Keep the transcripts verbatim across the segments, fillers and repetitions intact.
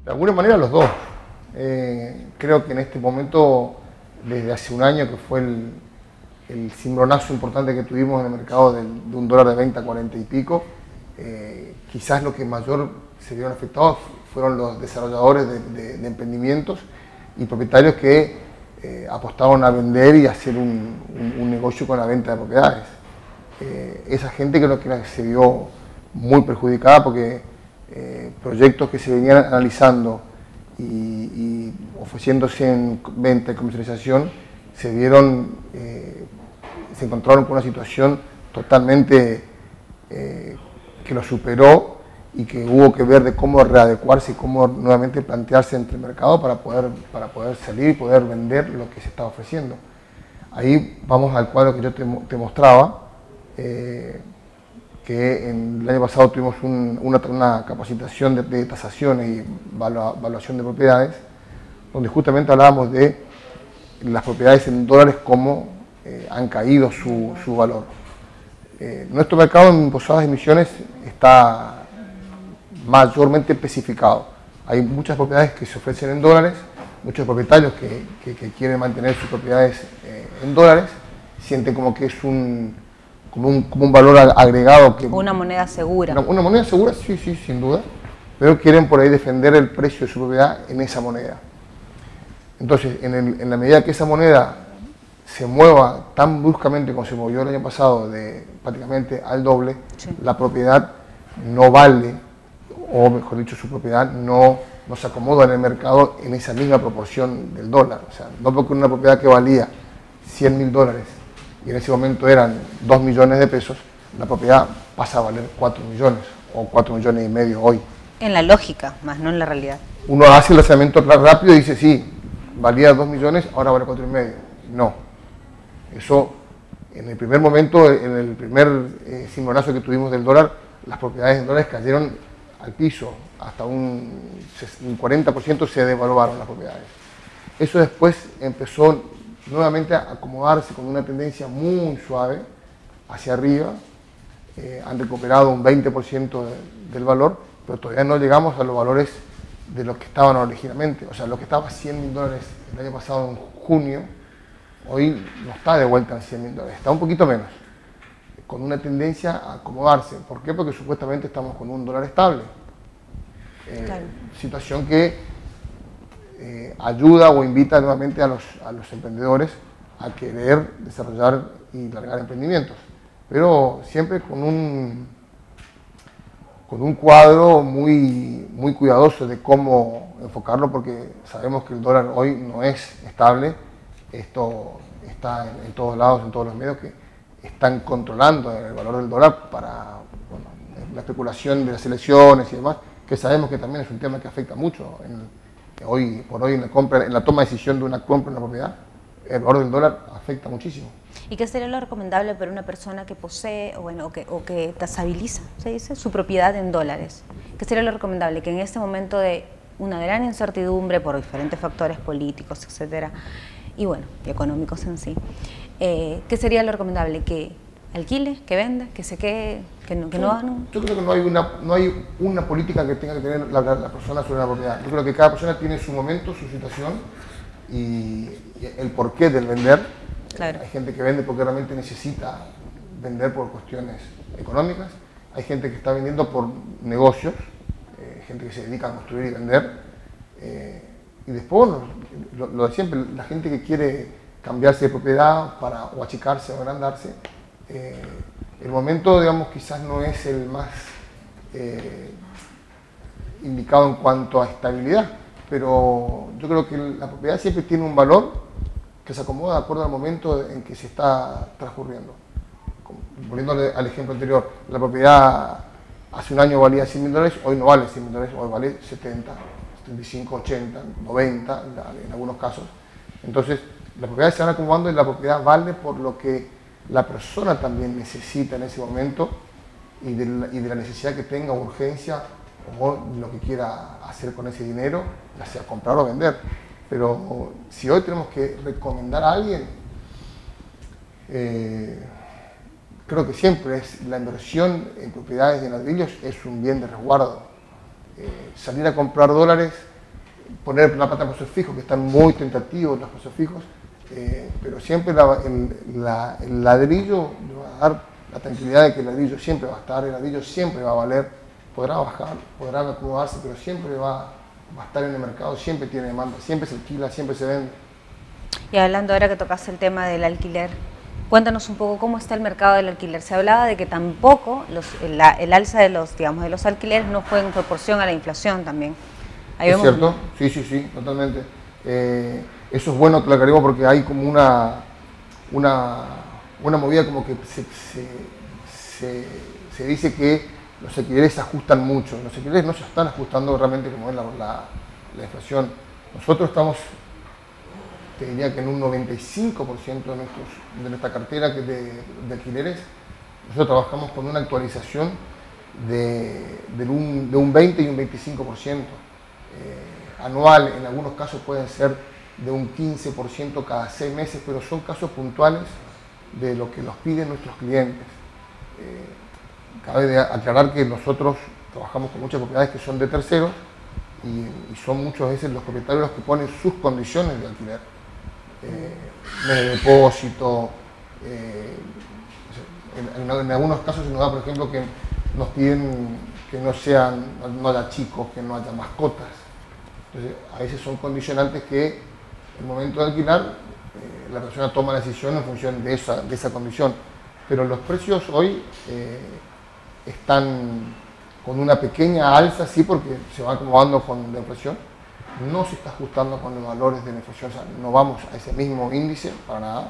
De alguna manera los dos. Eh, creo que en este momento, desde hace un año que fue el, el cimbronazo importante que tuvimos en el mercado del, de un dólar de veinte a cuarenta y pico, eh, quizás lo que mayor se vieron afectados fueron los desarrolladores de, de, de emprendimientos y propietarios que eh, apostaron a vender y hacer un, un, un negocio con la venta de propiedades. Eh, esa gente creo que se vio muy perjudicada porque eh, proyectos que se venían analizando y, y ofreciéndose en venta y comercialización se vieron, eh, se encontraron con una situación totalmente eh, que lo superó y que hubo que ver de cómo readecuarse y cómo nuevamente plantearse entre el mercado para poder, para poder salir y poder vender lo que se estaba ofreciendo. Ahí vamos al cuadro que yo te, te mostraba, eh, que en el año pasado tuvimos un, una, una capacitación de, de tasaciones y evaluación de propiedades, donde justamente hablábamos de las propiedades en dólares, cómo eh, han caído su, su valor. Eh, nuestro mercado en Posadas y Misiones está mayormente especificado. Hay muchas propiedades que se ofrecen en dólares, muchos propietarios que, que, que quieren mantener sus propiedades eh, en dólares, sienten como que es un, como un, como un valor agregado. Que, una moneda segura. Una, una moneda segura, sí, sí, sin duda, pero quieren por ahí defender el precio de su propiedad en esa moneda. Entonces, en, el, en la medida que esa moneda se mueva tan bruscamente como se movió el año pasado, de prácticamente al doble, sí, la propiedad no vale, o mejor dicho, su propiedad no, no se acomoda en el mercado en esa misma proporción del dólar. O sea, no porque una propiedad que valía cien mil dólares y en ese momento eran dos millones de pesos, la propiedad pasa a valer cuatro millones o cuatro millones y medio hoy. En la lógica, más no en la realidad. Uno hace el lanzamiento rápido y dice, sí, valía dos millones, ahora vale cuatro y medio. No. Eso, en el primer momento, en el primer eh, cimbronazo que tuvimos del dólar, las propiedades en dólares cayeron al piso, hasta un, un cuarenta por ciento se devaluaron las propiedades. Eso después empezó nuevamente a acomodarse con una tendencia muy suave hacia arriba, eh, han recuperado un veinte por ciento de, del valor, pero todavía no llegamos a los valores de los que estaban originalmente. O sea, lo que estaba a cien mil dólares el año pasado en junio, hoy no está de vuelta en cien mil dólares, está un poquito menos, con una tendencia a acomodarse. ¿Por qué? Porque supuestamente estamos con un dólar estable. Eh, claro. Situación que eh, ayuda o invita nuevamente a los, a los emprendedores a querer desarrollar y largar emprendimientos, pero siempre con un, con un cuadro muy, muy cuidadoso de cómo enfocarlo, porque sabemos que el dólar hoy no es estable. Esto está en, en todos lados, en todos los medios que están controlando el valor del dólar para, bueno, la especulación de las elecciones y demás, que sabemos que también es un tema que afecta mucho en, hoy por hoy en la compra, en la toma de decisión de una compra en una propiedad. El valor del dólar afecta muchísimo. ¿Y qué sería lo recomendable para una persona que posee o, bueno, o, que, o que tasabiliza, se dice, su propiedad en dólares? ¿Qué sería lo recomendable? Que en este momento de una gran incertidumbre por diferentes factores políticos, etcétera, y bueno, y económicos en sí, eh, ¿qué sería lo recomendable? ¿Que alquile, que venda, que se quede, que no, que yo, no hagan? Yo creo que no hay, una, no hay una política que tenga que tener la, la persona sobre la propiedad. Yo creo que cada persona tiene su momento, su situación y, y el porqué del vender. Claro. Hay gente que vende porque realmente necesita vender por cuestiones económicas. Hay gente que está vendiendo por negocios, eh, gente que se dedica a construir y vender. Eh, y después, lo, lo de siempre, la gente que quiere cambiarse de propiedad para o achicarse o agrandarse, eh, el momento, digamos, quizás no es el más eh, indicado en cuanto a estabilidad, pero yo creo que la propiedad siempre tiene un valor que se acomoda de acuerdo al momento en que se está transcurriendo. Volviendo al ejemplo anterior, la propiedad hace un año valía cien mil dólares, hoy no vale cien mil dólares, hoy vale setenta, setenta y cinco, ochenta, noventa en algunos casos. Entonces, las propiedades se van acumulando y la propiedad vale por lo que la persona también necesita en ese momento y de la, y de la necesidad que tenga, urgencia o lo que quiera hacer con ese dinero, ya sea comprar o vender. Pero si hoy tenemos que recomendar a alguien, eh, creo que siempre es la inversión en propiedades de ladrillos es un bien de resguardo. Eh, salir a comprar dólares poner la plata en plazos fijos, que están muy tentativos los plazos fijos, eh, pero siempre la, el, la, el ladrillo le va a dar la tranquilidad de que el ladrillo siempre va a estar, el ladrillo siempre va a valer, podrá bajar, podrá acomodarse, pero siempre va, va a estar en el mercado, siempre tiene demanda, siempre se alquila, siempre se vende. Y hablando ahora que tocaste el tema del alquiler, cuéntanos un poco cómo está el mercado del alquiler. Se hablaba de que tampoco los, la, el alza de los, digamos, de los alquileres no fue en proporción a la inflación también. Ahí ¿Es vemos... cierto? Sí, sí, sí, totalmente. Eh, eso es bueno que lo aclaremos porque hay como una, una, una movida como que se, se, se, se dice que los alquileres se ajustan mucho. Los alquileres no se están ajustando realmente como es la, la, la inflación. Nosotros estamos, te diría que en un noventa y cinco por ciento de, nuestros, de nuestra cartera de, de alquileres, nosotros trabajamos con una actualización de, de, un, de un veinte y un veinticinco por ciento. Eh, anual, en algunos casos pueden ser de un quince por ciento cada seis meses, pero son casos puntuales de lo que nos piden nuestros clientes. Eh, cabe de aclarar que nosotros trabajamos con muchas propiedades que son de terceros y, y son muchas veces los propietarios los que ponen sus condiciones de alquiler. Eh, mes de depósito, eh, en, en, en algunos casos se nos da, por ejemplo, que nos piden que no sean, no haya chicos, que no haya mascotas. Entonces, a veces son condicionantes que en el momento de alquilar eh, la persona toma la decisión en función de esa, de esa condición. Pero los precios hoy eh, están con una pequeña alza, sí, porque se va acomodando con la inflación. No se está ajustando con los valores de la inflación, o sea, no vamos a ese mismo índice para nada.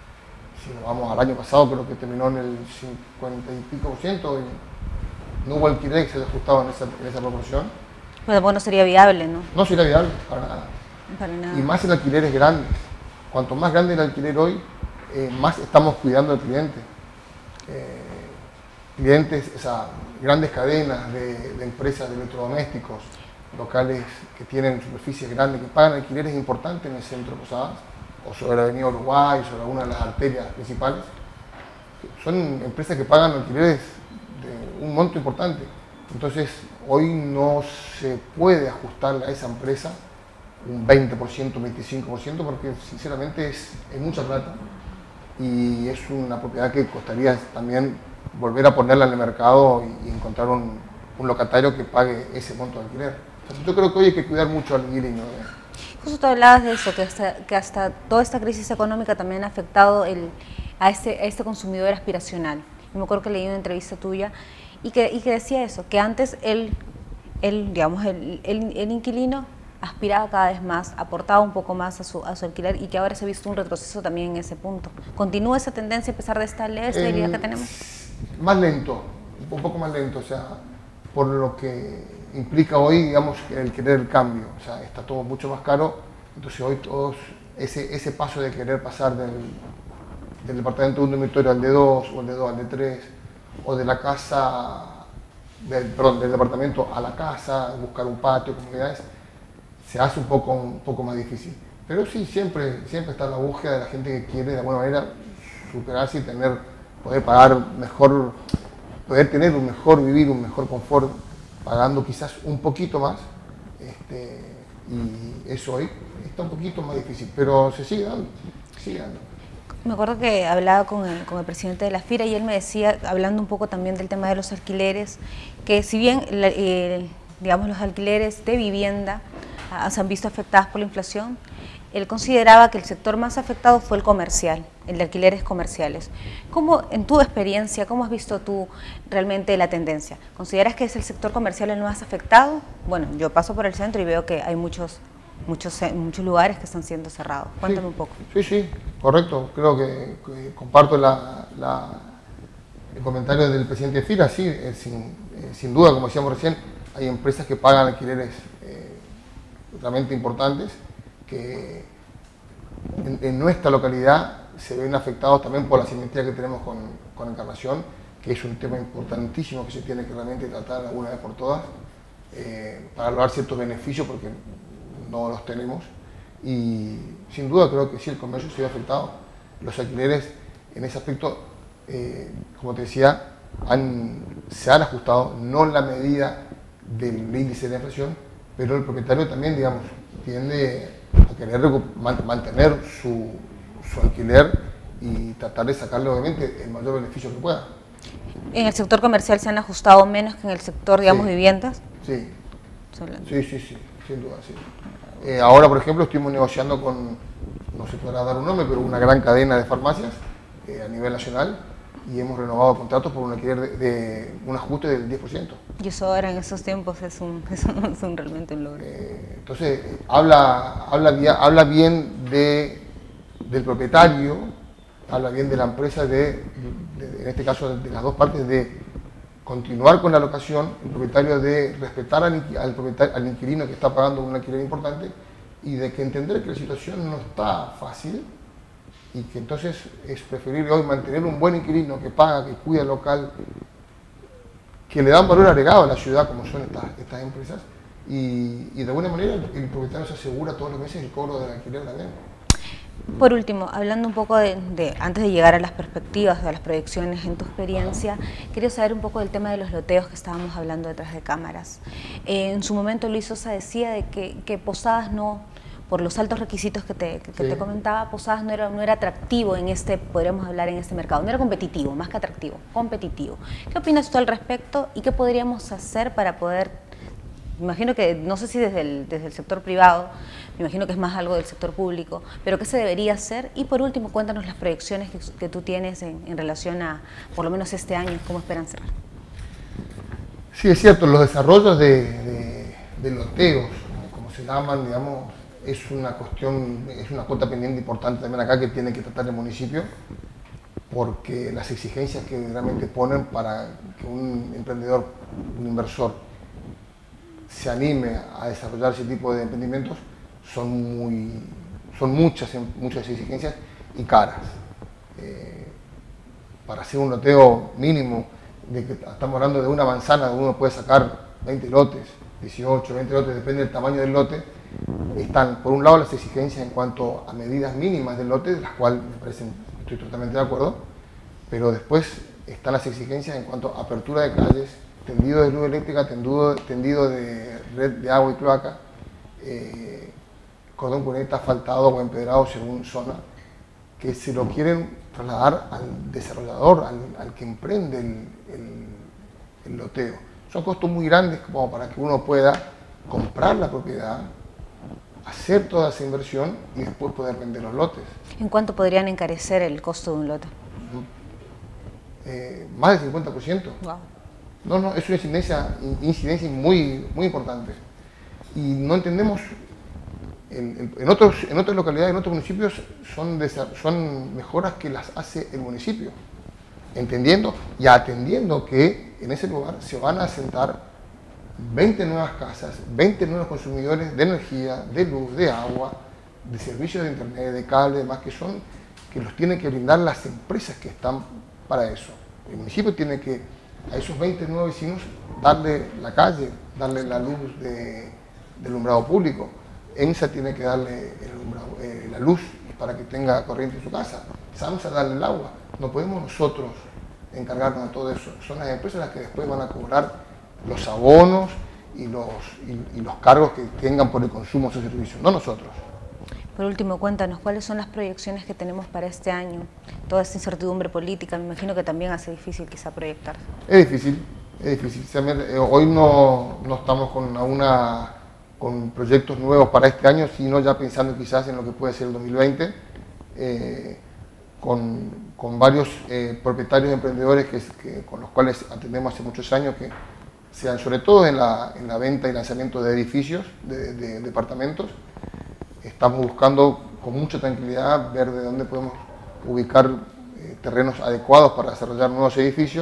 Si nos vamos al año pasado, creo que terminó en el cincuenta y pico por ciento. Y no hubo alquiler que se haya ajustado en esa, en esa proporción. Pero bueno, sería viable, ¿no? No sería viable, para nada. Para nada. Y más en alquileres grandes. Cuanto más grande el alquiler hoy, eh, más estamos cuidando al cliente. Eh, clientes, o sea, grandes cadenas de, de empresas de electrodomésticos, locales que tienen superficies grandes, que pagan alquileres importantes en el centro de Posadas, o sobre la avenida Uruguay, sobre alguna de las arterias principales. Son empresas que pagan alquileres de un monto importante. Entonces, hoy no se puede ajustar a esa empresa un veinte por ciento, un veinticinco por ciento, porque sinceramente es, es mucha plata y es una propiedad que costaría también volver a ponerla en el mercado y, y encontrar un, un locatario que pague ese monto de alquiler. Entonces, yo creo que hoy hay que cuidar mucho al inquilino. Justo tú hablabas de eso, que hasta, que hasta toda esta crisis económica también ha afectado el, a, este, a este consumidor aspiracional. Y me acuerdo que leí una entrevista tuya y que, y que decía eso, que antes el, el, digamos, el, el, el inquilino aspiraba cada vez más, aportaba un poco más a su, a su alquiler y que ahora se ha visto un retroceso también en ese punto. ¿Continúa esa tendencia a pesar de esta estabilidad eh, que tenemos? Más lento, un poco más lento, o sea, por lo que implica hoy, digamos, el querer el cambio. O sea, está todo mucho más caro, entonces hoy todos, ese, ese paso de querer pasar del, del departamento de un dormitorio al de dos, o el de dos al de tres, o de la casa, del, perdón, del departamento a la casa, buscar un patio, comunidades, se hace un poco, un poco más difícil. Pero sí, siempre, siempre está la búsqueda de la gente que quiere de alguna manera superarse y tener, poder pagar mejor, poder tener un mejor vivir, un mejor confort, pagando quizás un poquito más, este, y eso hoy está un poquito más difícil, pero se sigue dando, sigue dando. Me acuerdo que hablaba con el, con el presidente de la FIRA y él me decía, hablando un poco también del tema de los alquileres, que si bien eh, digamos los alquileres de vivienda ah, se han visto afectados por la inflación, él consideraba que el sector más afectado fue el comercial, el de alquileres comerciales. ¿Cómo, en tu experiencia, cómo has visto tú realmente la tendencia? ¿Consideras que es el sector comercial el más afectado? Bueno, yo paso por el centro y veo que hay muchos, muchos, muchos lugares que están siendo cerrados. Cuéntame sí, un poco. Sí, sí, correcto. Creo que, que comparto la, la, el comentario del presidente de FIRA. Sí, eh, sin, eh, sin duda, como decíamos recién, hay empresas que pagan alquileres eh, realmente importantes, que en, en nuestra localidad se ven afectados también por la simetría que tenemos con, con Encarnación, que es un tema importantísimo que se tiene que realmente tratar alguna vez por todas, eh, para lograr ciertos beneficios, porque no los tenemos. Y sin duda creo que sí, el comercio se ve afectado. Los alquileres en ese aspecto, eh, como te decía, han, se han ajustado, no en la medida del índice de inflación, pero el propietario también, digamos, tiende a querer mantener su, su alquiler y tratar de sacarle, obviamente, el mayor beneficio que pueda. ¿En el sector comercial se han ajustado menos que en el sector, digamos, sí, viviendas? Sí. sí, sí, sí, sin duda, sí. Eh, ahora, por ejemplo, estuvimos negociando con, no se podrá dar un nombre, pero una gran cadena de farmacias eh, a nivel nacional, y hemos renovado contratos por un alquiler de, de un ajuste del diez por ciento. Y eso ahora en esos tiempos es un, es un, es un realmente un logro. Eh, entonces, eh, habla, habla, habla bien de, del propietario, habla bien de la empresa, de, de, en este caso de las dos partes, de continuar con la locación, el propietario de respetar al, al, propietario, al inquilino que está pagando un alquiler importante, y de que entender que la situación no está fácil, y que entonces es preferible hoy mantener un buen inquilino que paga, que cuida el local, que le dan valor agregado a la ciudad, como son estas, estas empresas, y, y de alguna manera el, el propietario se asegura todos los meses el cobro del alquiler también. Por último, hablando un poco de, de, antes de llegar a las perspectivas, a las proyecciones en tu experiencia, quería saber un poco del tema de los loteos que estábamos hablando detrás de cámaras. Eh, en su momento Luis Sosa decía de que, que Posadas no, por los altos requisitos que te, que, que sí. te comentaba, Posadas no era, no era atractivo en este, podríamos hablar en este mercado, no era competitivo, más que atractivo, competitivo. ¿Qué opinas tú al respecto y qué podríamos hacer para poder, me imagino que, no sé si desde el, desde el sector privado, me imagino que es más algo del sector público, pero qué se debería hacer? Y por último, cuéntanos las proyecciones que, que tú tienes en, en relación a, por lo menos este año, cómo esperan cerrar. Sí, es cierto, los desarrollos de, de, de loteos, como se llaman, digamos, es una cuestión, es una cuota pendiente importante también acá que tiene que tratar el municipio, porque las exigencias que realmente ponen para que un emprendedor, un inversor, se anime a desarrollar ese tipo de emprendimientos son, muy, son muchas, muchas exigencias y caras. Eh, para hacer un loteo mínimo, de que estamos hablando de una manzana donde uno puede sacar veinte lotes, dieciocho, veinte lotes, depende del tamaño del lote. Están, por un lado, las exigencias en cuanto a medidas mínimas del lote, de las cuales me parecen, estoy totalmente de acuerdo, pero después están las exigencias en cuanto a apertura de calles, tendido de luz eléctrica, tendido, tendido de red de agua y cloaca, eh, cordón cuneta, asfaltado o empedrado según zona, que se lo quieren trasladar al desarrollador, al, al que emprende el, el, el loteo. Son costos muy grandes como para que uno pueda comprar la propiedad, hacer toda esa inversión y después poder vender los lotes. ¿En cuánto podrían encarecer el costo de un lote? Eh, más del cincuenta por ciento. Wow. No, no, es una incidencia, incidencia muy, muy importante. Y no entendemos, en, en, otros, en otras localidades, en otros municipios, son, son mejoras que las hace el municipio, entendiendo y atendiendo que en ese lugar se van a asentar veinte nuevas casas, veinte nuevos consumidores de energía, de luz, de agua, de servicios de internet, de cable, demás, que son, que los tienen que brindar las empresas que están para eso. El municipio tiene que a esos veinte nuevos vecinos darle la calle, darle la luz de, del alumbrado público. ENSA tiene que darle el alumbrado, eh, la luz para que tenga corriente en su casa. SAMSA darle el agua. No podemos nosotros encargarnos de todo eso. Son las empresas las que después van a cobrar los abonos y los, y, y los cargos que tengan por el consumo de esos servicios, no nosotros. Por último, cuéntanos, ¿cuáles son las proyecciones que tenemos para este año? Toda esta incertidumbre política, me imagino que también hace difícil quizá proyectar. Es difícil, es difícil. Hoy no, no estamos con, una, con proyectos nuevos para este año, sino ya pensando quizás en lo que puede ser el dos mil veinte, eh, con, con varios eh, propietarios emprendedores que, que, con los cuales atendemos hace muchos años, que sean sobre todo en la, en la venta y lanzamiento de edificios, de, de, de departamentos. Estamos buscando con mucha tranquilidad ver de dónde podemos ubicar eh, terrenos adecuados para desarrollar nuevos edificios,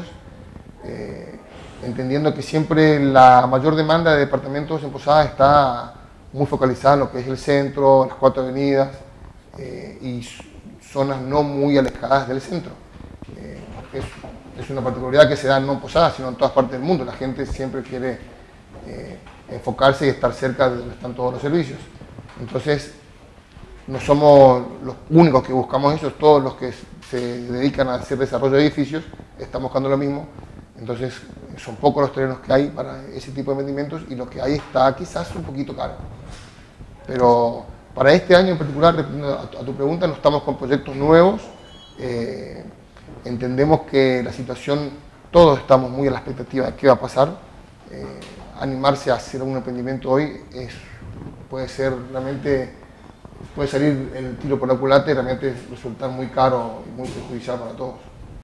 eh, entendiendo que siempre la mayor demanda de departamentos en Posadas está muy focalizada en lo que es el centro, las cuatro avenidas eh, y zonas no muy alejadas del centro. Eh, es, es una particularidad que se da no en Posadas, sino en todas partes del mundo. La gente siempre quiere eh, enfocarse y estar cerca de donde están todos los servicios. Entonces, no somos los únicos que buscamos eso, todos los que se dedican a hacer desarrollo de edificios están buscando lo mismo, Entonces son pocos los terrenos que hay para ese tipo de emprendimientos y lo que hay está quizás un poquito caro. Pero para este año en particular, respondiendo a tu, a tu pregunta, no estamos con proyectos nuevos. Eh, entendemos que la situación, todos estamos muy a la expectativa de qué va a pasar. Eh, animarse a hacer un emprendimiento hoy es, puede ser realmente, puede salir el tiro por la culata y realmente resultar muy caro y muy perjudicial para todos.